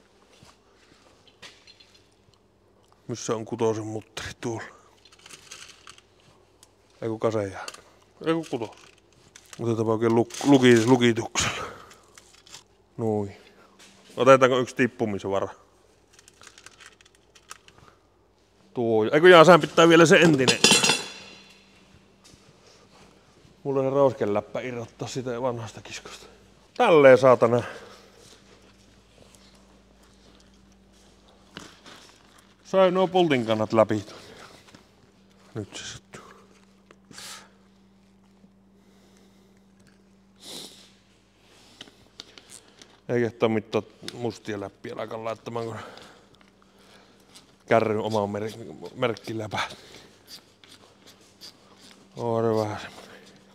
Missä on kutosen mutteri tuolla? Eiku kase jää. Eiku kutos. Otetaanpa oikein luk lukis lukituksella. Noin. Otetaanko yksi tippumisvara? Tuo. Eiku jaa, sehän pitää vielä se entinen. Mulla on se rouskeläppä irrottaa sitä vanhasta kiskosta. Tälleen saatana. Sai nuo pultin kannat läpi. Nyt se sattuu. Ei kehtaa mitään mustia läppiä alkaa laittamaan, kun kärryn oma mer- merkkiläpä. On vähän semmonen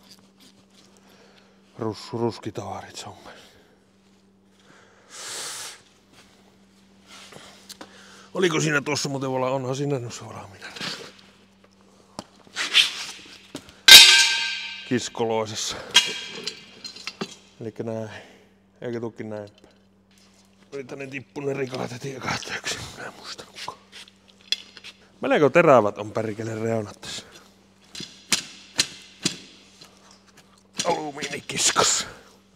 Rus, ruskitavarit se on. Oliko siinä tuossa muuten olla? Onhan siinä noissa valmiina. Kiskoloisessa. Elikkä näin. Eikä tuukin näin. Olitta ne tippu ne rikaat heti ekahtajaksi. Mä en muistanutkaan. Melko terävät on perkele reunat tässä. Alumiinikiskos.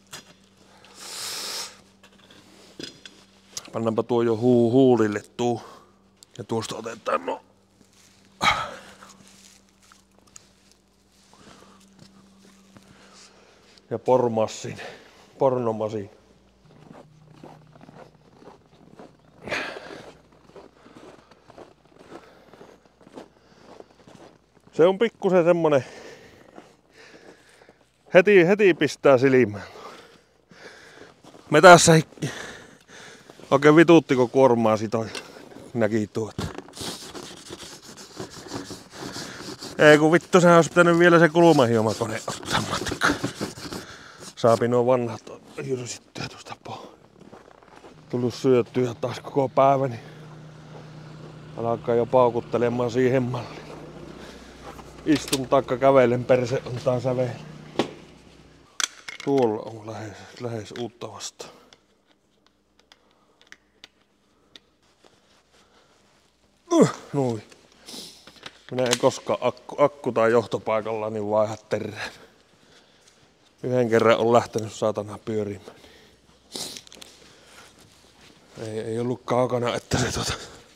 Pannaanpa tuo jo huu, huulille tuu. Ja tuosta otetaan no. Ja pormassin. Pornomasin. Se on pikkusen semmonen. Heti, heti pistää silmään. Me tässä oikein vituutti, kun kuormaa sitoi. Näki tuota. Ei kun vittu, sehän olisi pitänyt vielä se kulmahiomakone ottaa matikka. Saapi nuo vanhat jyrsittyä tuosta pois. Tullut syöttyä taas koko päivä, niin alkaa jo paukuttelemaan siihen malliin. Istun taikka kävelen, perse on taas säveellä. Tuolla on lähes, lähes uutta vastaan. Uh, noin. Minä en koskaan akku, akku tai johtopaikalla niin vaiha terään. Yhden kerran on lähtenyt saatana pyörimään. Ei, ei ollut kaukana, että se tota...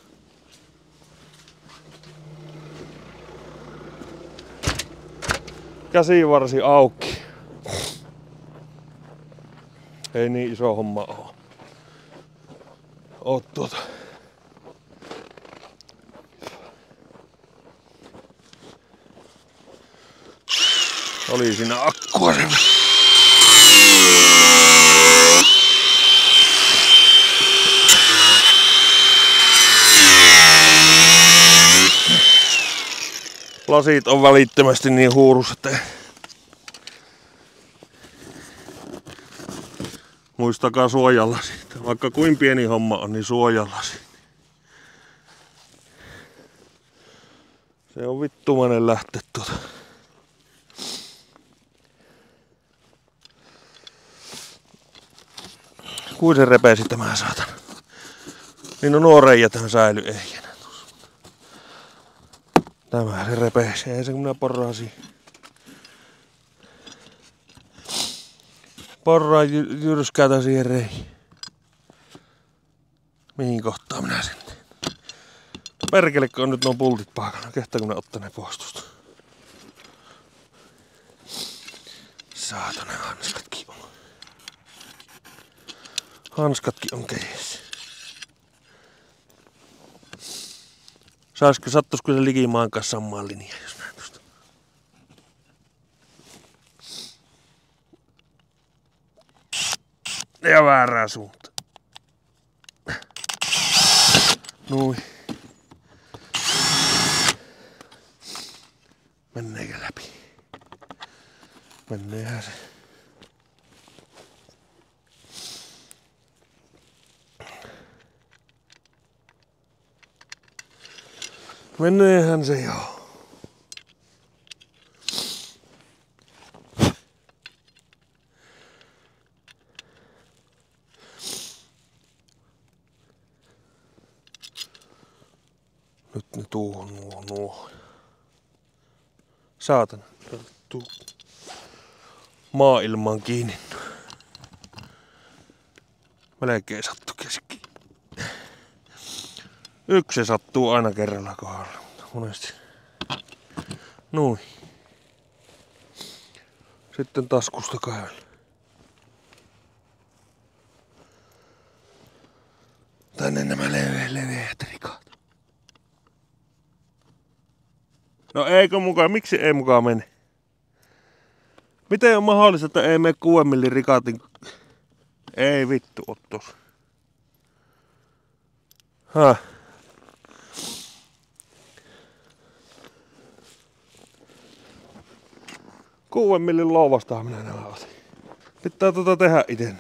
Käsivarsi auki. Ei niin iso homma oo. Oot tuota... Oli siinä akkua sen. Lasit on välittömästi niin huurus, että muistakaa suojallasi. Vaikka kuin pieni homma on, niin suojallasi. Se on vittumainen lähteä tuota. Kuin se repesi tämä saatana. Niin no nuo reijäthän säily ei enää tuossa. Tämä se repesi, ei se kun minä porraasin. Porraan jy- jyrskäätä siihen reihin. Mihin kohtaan minä sen teen? Perkelekö on nyt nuo pultit paikalla? Kehtaa kun ne ottaa ne pois tuosta. Saatana hanskatkin on. Hanskatkin on kädessä. Saisko, sattuisiko se likimaan kanssa samaan linjaan, jos näin tuosta? Ja väärää suunta. Noin. Menneekö läpi? Menneehän se. Meneehän se joo. Nyt ne tuohon nuo nuo. Saatana. Tuu. Maailmaan kiinni. Melkein sattu keski. Yksi se sattuu aina kerralla kohdalla, mutta monesti. Noin. Sitten taskusta käyn. Tänne nämä leveät, leveät rikat. No eikö mukaan? Miksi ei mukaan mene? Miten on mahdollista, että ei mene kuuden millin rikatin? Ei vittu ottos. Häh? Kuuden millin louvastahan minä nämä otin. Pitää tota tehdä ite.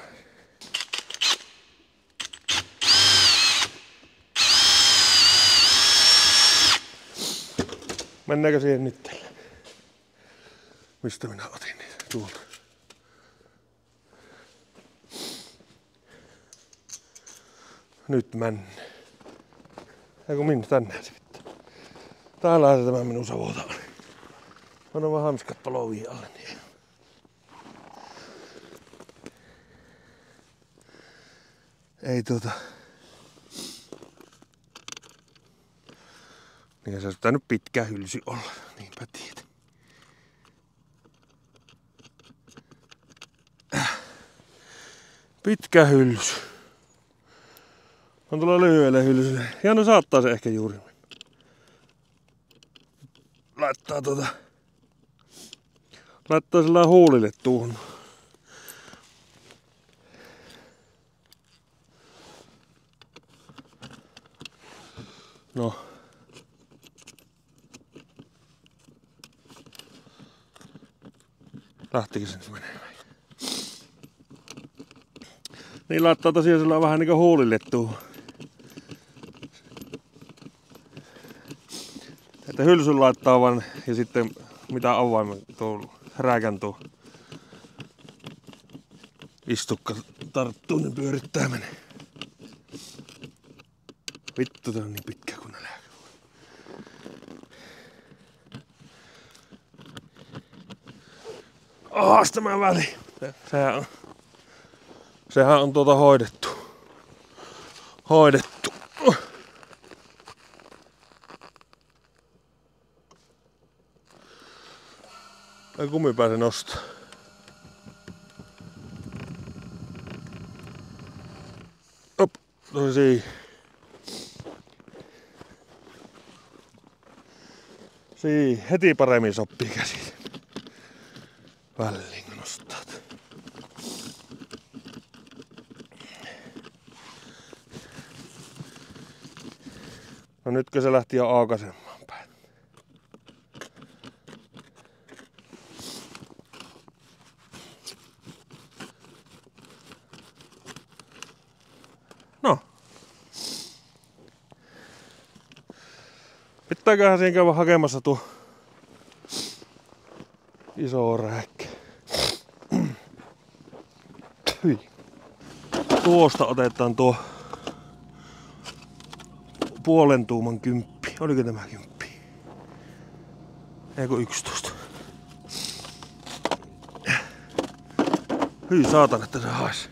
Mennäänkö siihen nyt? Mistä minä otin niitä? Tuolta. Nyt mennään. Eiku minne? Tänne se pitää. Täällähän se tämä minun savota on. Anna vaan hanskat paloviin alle. Niin. Ei tuota... Niin se olisi pitänyt pitkä hylsy olla. Niinpä tiedä. Pitkä hylsy. On tuolla lyhyelle hylsylle. Ja no saattaa se ehkä juuri mennä. Laittaa tota... Laittaa sillä huulille tuohon. No. Lähtikö se nyt menemään? Niin laittaa tosiaan sillä vähän niinku huulille tuohon. Että hylsyn laittaa vaan ja sitten mitä avaimen tuolla rääkän tuo istukka tarttuu, niin pyörittää menee. Vittu, tää on niin pitkä kun ne lääkä. Ahas tämä väli. Sehän on, sehän on tuota hoidettu. Hoidettu. Ei kumi pääse nostaa. Op, tosi. Sii, heti paremmin sopii käsiin. Väliin nostaa. No nytkö se lähti jo aukaisemaan päin. No. Pitääköhän siihen käydä hakemassa tuo iso rääkkä. Tuosta otetaan tuo puolen tuuman kymppi. Oliko tämä kymppi? Eikö yksitoista? Hyi saatan, että se haisi.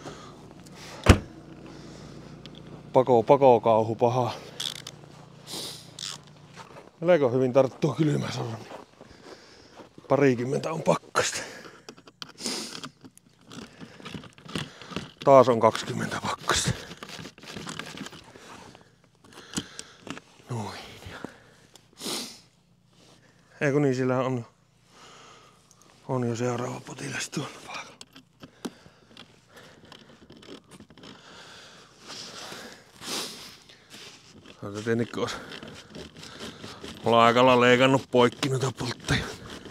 Pako, pako kauhu paha. Melko hyvin tarttuu kylmä sormi. Parikymmentä on pakkasta. Taas on kaksikymmentä pakkasta. Noin. Eikö niin, sillä on, on jo seuraava potilas tuolla paikalla. Olet tietenkin olisi laakalla leikannut poikki noita poltteja.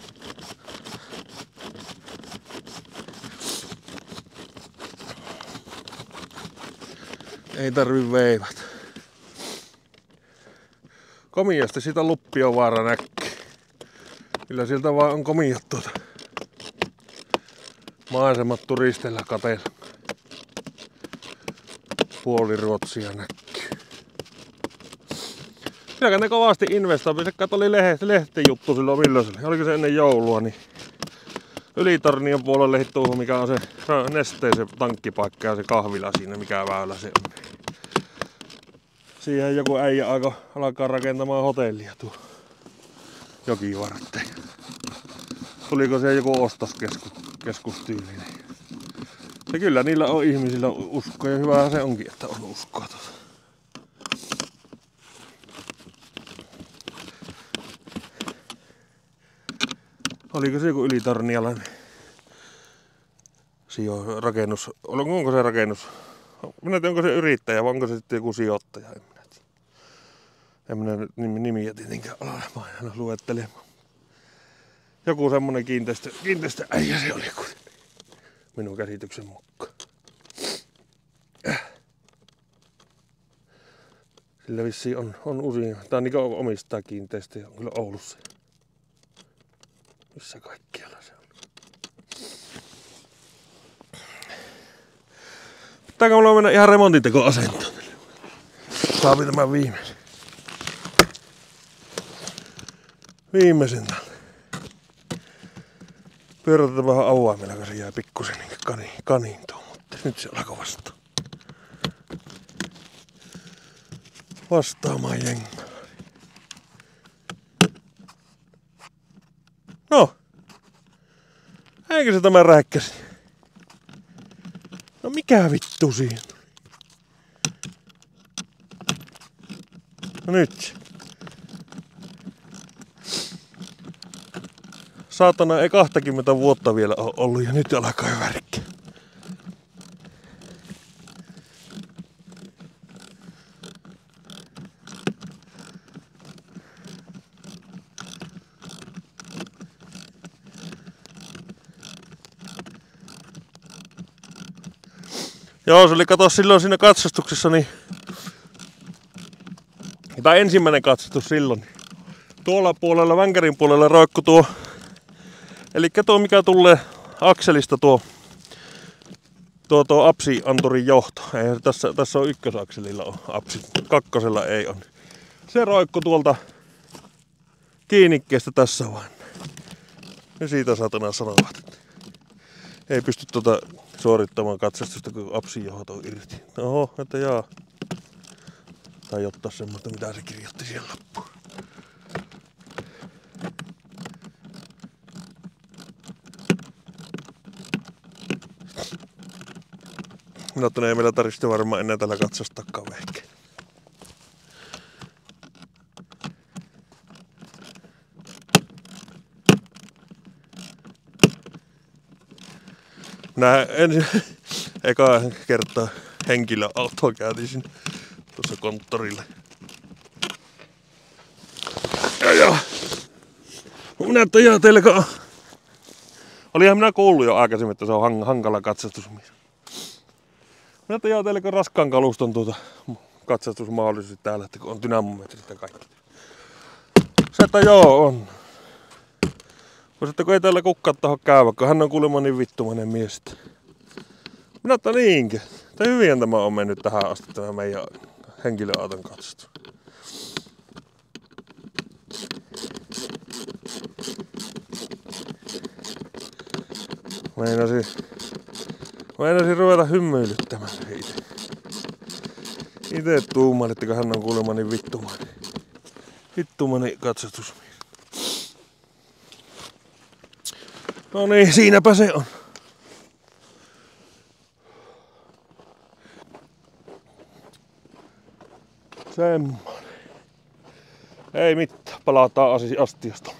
Ei tarvi veivät. Komiasti sitä luppia vaara näkee. Kyllä siltä vaan on komiat tuota. Maisemat turisteilla kateella. Puoli Ruotsia näkyy. Kyllä ne kovasti investoi. Se oli lehti, lehtijuttu silloin milloin se oli. Oliko se ennen joulua, niin Ylitornion puolelle tuohon, mikä on se Nesteen se tankkipaikka ja se kahvila siinä, mikä väylä se on. Siihen joku äijä alkaa rakentamaan hotellia tuo jokivarteen. tuliko se joku ostoskeskustyylinen. Se kyllä niillä on ihmisillä usko ja hyvähän se onkin, että on uskoa tuossa. Oliko se joku ylitornialainen sijo rakennus? Onko se rakennus? Minä en tiedä, onko se yrittäjä vai onko se sitten joku sijoittaja? En minä tiedä. En minä nyt nimiä tietenkään ala aina luettelemaan. Joku semmonen kiinteistö, kiinteistö äijä se oli minun käsityksen mukaan. Sillä vissiin on, on usein, tai niin kuin omistaa kiinteistöjä, on kyllä Oulussa. Missä kaikkialla se on. Pitääkö mulla mennä ihan remontinteko-asentoon? Saapi tämän viimeisen. Viimeisen tällä. Pyörätetään vähän avaimella, kun se jää pikkusen niin kani, kaniintoon, mutta nyt se alkoi vastaan. Vastaamaan jengaa. No. Eikö se tämä rähkkäsi? No mikä vittu siinä? No nyt. Saatana ei kaksikymmentä vuotta vielä ole ollut ja nyt alkaa jo värkkiä. Joo, se oli kato silloin siinä katsastuksessa, niin... Tai ensimmäinen katsastus silloin. Tuolla puolella, vänkärin puolella roikku tuo... Elikkä tuo mikä tulee akselista tuo... Tuo tuo apsianturin johto. Ei, tässä, tässä on ykkösakselilla on apsi, kakkosella ei on. Se roikku tuolta kiinnikkeestä tässä vain. Ja siitä saatana sanovat, että ei pysty tuota suorittamaan katsastusta, kun apsin johto on irti. Oho, että jaa. Tai ottaa semmoista, mitä se kirjoitti siellä loppuun. No, ei meillä tarvitse varmaan enää tällä katsastakaan vehkeä. Minä ensin eka kertaa henkilöautoa käytin tuossa konttorille. Ja joo. Minä tajaa teille, olihan minä kuullut jo aikaisemmin, että se on hankala katsastusmies. Minä tajaa teille, raskaan kaluston tuota katsastusmahdollisuus täällä, että on dynamometrit ja kaikki. Se, että joo on. Mutta kun ei täällä kukaan taho käydä, kun hän on kuulemma niin vittumainen mies. Minä että niinkö. Että hyvin tämä on mennyt tähän asti tämä meidän henkilöauton katsastus. Meinasin, meinasin ruveta hymyilyttämään itse. Itse tuumaan, että hän on kuulemma niin vittumainen. Vittumainen katsastusmies. No niin, siinäpä se on. Semmoinen. Ei mitään, palataan astiasta.